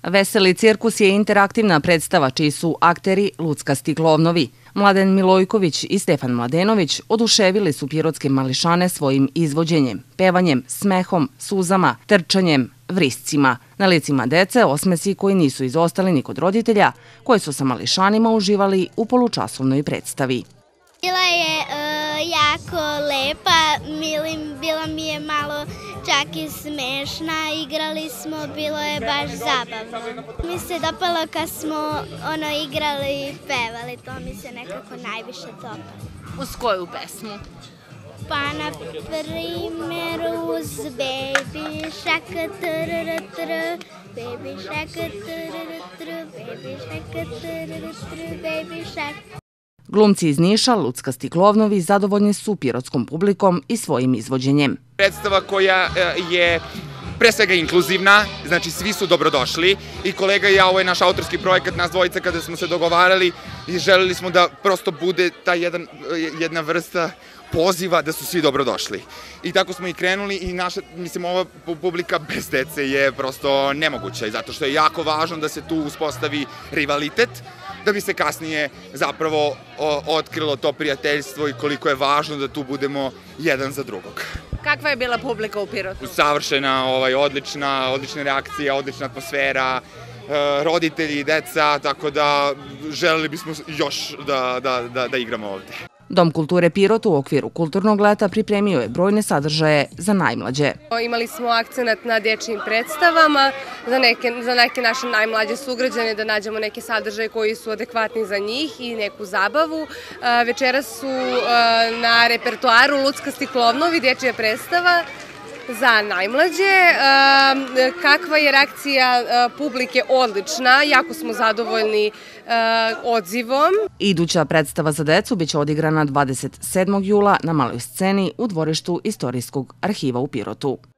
Veseli cirkus je interaktivna predstava čiji su akteri luckasti klovnovi. Mladen Milojković i Stefan Mladenović oduševili su pirotske mališane svojim izvođenjem, pevanjem, smehom, suzama, trčanjem, vriscima. Na licima dece osmesi koji nisu izostali ni kod roditelja, koji su sa mališanima uživali u polučasovnoj predstavi. Bila je jako lepa, bila mi je malo čak i smešna, igrali smo, bilo je baš zabavno. Mi se dopalo kad smo igrali i pevali, to mi se nekako najviše dopalo. Uz koju pesmu? Pa na primjer uz Baby Shark, Baby Shark, Baby Shark, Baby Shark. Glumci iz Niša, luckasti klovnovi, zadovoljni su pirotskom publikom i svojim izvođenjem. Predstava koja je pre svega inkluzivna, znači svi su dobrodošli i kolega i ja, ovo je naš autorski projekat, nas dvojica kada smo se dogovarali i želeli smo da prosto bude ta jedna vrsta poziva da su svi dobrodošli. I tako smo i krenuli i naša, mislim, ova publika bez dece je prosto nemoguća i zato što je jako važno da se tu uspostavi rivalitet, da bi se kasnije zapravo otkrilo to prijateljstvo i koliko je važno da tu budemo jedan za drugog. Kakva je bila publika u Pirotu? Savršena, odlična reakcija, odlična atmosfera, roditelji i deca, tako da želeli bismo još da igramo ovde. Dom kulture Pirot u okviru kulturnog leta pripremio je brojne sadržaje za najmlađe. Imali smo akcenat na dječjim predstavama, za neke naše najmlađe sugrađane da nađemo neke sadržaje koji su adekvatni za njih i neku zabavu. Večeras su na repertoaru luckasti klovnovi, dječja predstava za najmlađe. Kakva je reakcija publike? Odlična, jako smo zadovoljni odzivom. Iduća predstava za decu biće odigrana 27. jula na maloj sceni u dvorištu Istorijskog arhiva u Pirotu.